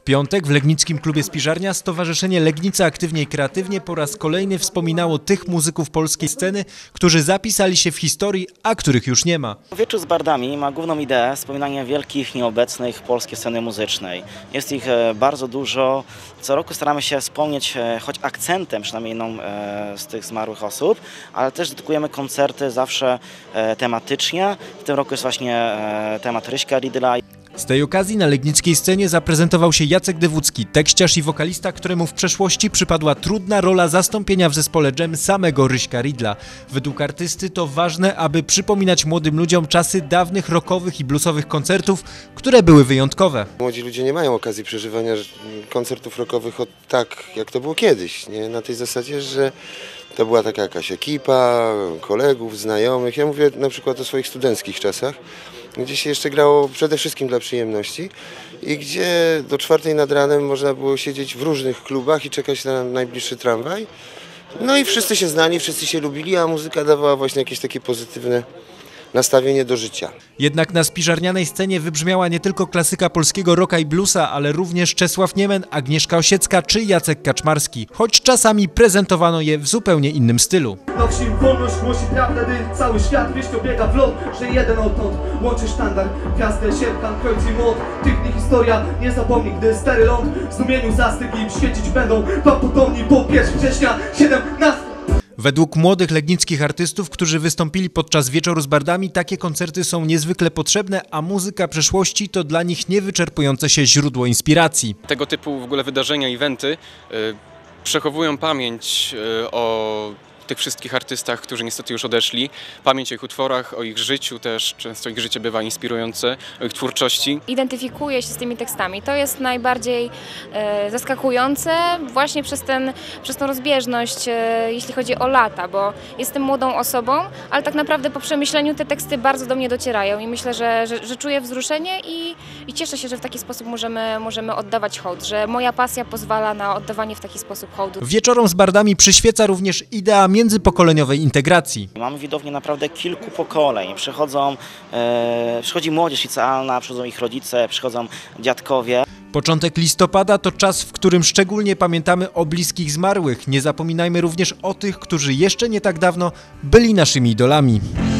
piątek w legnickim klubie Spiżarnia Stowarzyszenie Legnica Aktywnie i Kreatywnie po raz kolejny wspominało tych muzyków polskiej sceny, którzy zapisali się w historii, a których już nie ma. Wieczór z bardami ma główną ideę wspominania wielkich, nieobecnych polskiej sceny muzycznej. Jest ich bardzo dużo. Co roku staramy się wspomnieć choć akcentem przynajmniej jedną z tych zmarłych osób, ale też dedykujemy koncerty zawsze tematycznie. W tym roku jest właśnie temat Ryśka Ridla. Z tej okazji na legnickiej scenie zaprezentował się Jacek Dewódzki, tekściarz i wokalista, któremu w przeszłości przypadła trudna rola zastąpienia w zespole Dżem samego Ryśka Ridla. Według artysty to ważne, aby przypominać młodym ludziom czasy dawnych rockowych i bluesowych koncertów, które były wyjątkowe. Młodzi ludzie nie mają okazji przeżywania koncertów rockowych tak, jak to było kiedyś, nie? Na tej zasadzie, że to była taka jakaś ekipa, kolegów, znajomych. Ja mówię na przykład o swoich studenckich czasach, gdzie się jeszcze grało przede wszystkim dla przyjemności i gdzie do 4 nad ranem można było siedzieć w różnych klubach i czekać na najbliższy tramwaj. No i wszyscy się znali, wszyscy się lubili, a muzyka dawała właśnie jakieś takie pozytywne nastawienie do życia. Jednak na spiżarnianej scenie wybrzmiała nie tylko klasyka polskiego rocka i bluesa, ale również Czesław Niemen, Agnieszka Osiecka czy Jacek Kaczmarski, choć czasami prezentowano je w zupełnie innym stylu. Na wsi wolność głosi prawdę, gdy cały świat wieścią biega w lot, że jeden odtąd łączy sztandar, gwiazdę, sierkan, krojc i młot. Tych dni historia nie zapomni, gdy stary ląd w zdumieniu zastygł i świecić będą wam potomni po 1 września 17. Według młodych legnickich artystów, którzy wystąpili podczas Wieczoru z Bardami, takie koncerty są niezwykle potrzebne, a muzyka przeszłości to dla nich niewyczerpujące się źródło inspiracji. Tego typu w ogóle wydarzenia, eventy przechowują pamięć o tych wszystkich artystach, którzy niestety już odeszli. Pamięć o ich utworach, o ich życiu też, często ich życie bywa inspirujące, o ich twórczości. Identyfikuję się z tymi tekstami. To jest najbardziej zaskakujące właśnie przez tą rozbieżność, jeśli chodzi o lata, bo jestem młodą osobą, ale tak naprawdę po przemyśleniu te teksty bardzo do mnie docierają i myślę, że czuję wzruszenie i cieszę się, że w taki sposób możemy oddawać hołd, że moja pasja pozwala na oddawanie w taki sposób hołdu. Wieczorom z Bardami przyświeca również idea międzypokoleniowej integracji. Mamy widownię naprawdę kilku pokoleń. Przychodzi młodzież licealna, przychodzą ich rodzice, przychodzą dziadkowie. Początek listopada to czas, w którym szczególnie pamiętamy o bliskich zmarłych. Nie zapominajmy również o tych, którzy jeszcze nie tak dawno byli naszymi idolami.